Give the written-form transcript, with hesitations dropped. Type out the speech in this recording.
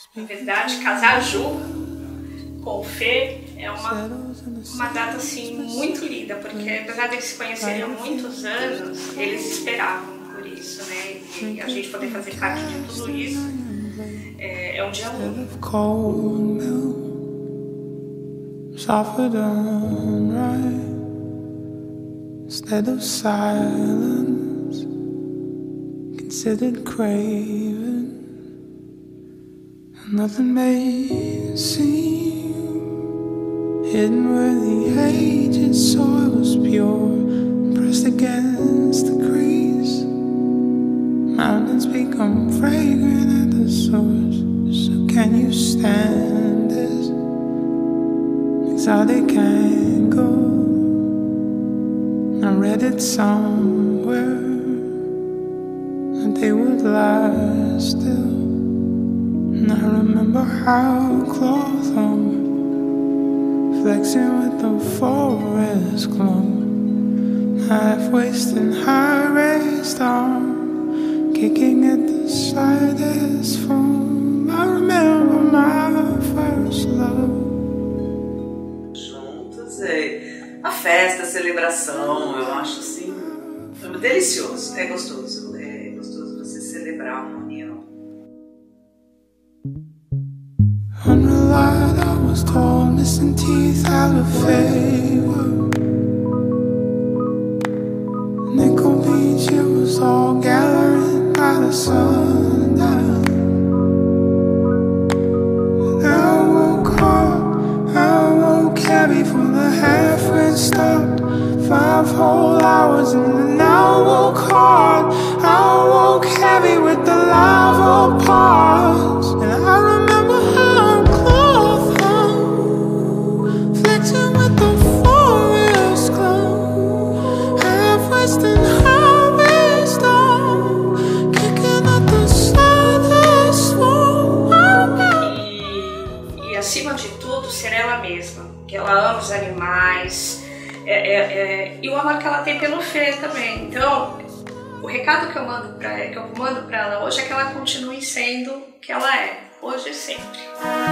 Na verdade, casar Ju com o Fê é uma data assim muito linda, porque apesar de eles se conhecerem há muitos anos, eles esperavam por isso, né? E a gente poder fazer parte de tudo isso é um dia único. Instead of silence, considered craven, and nothing made seem hidden where the aged soil was pure, pressed against the crease. Mountains become fragrant at the source. So can you stand this exotic angle? I read it somewhere that they would last still. And I remember how cloth hung, flexing with the forest glow, half-wasted high-raised arm, kicking at the slightest foam. I remember my first love. Juntos a festa, a celebração, eu acho assim, delicioso, é gostoso você celebrar uma união. Unrelied, I was told, missing teeth have a favor. Nickel Beach, it was all gathering by the sundown. I woke up, I woke heavy from the half-wind stopped. 5 whole hours and then I woke hard. I woke heavy with the lava pause. And I remember how cloth hung, flexing with the forest glow, half-wasted harvest on, kicking at the slightest foam. E acima de tudo, ser ela mesma, que ela ama os animais. E o amor que ela tem pelo Fê também. Então, o recado que eu mando para ela hoje é que ela continue sendo o que ela é, hoje e sempre.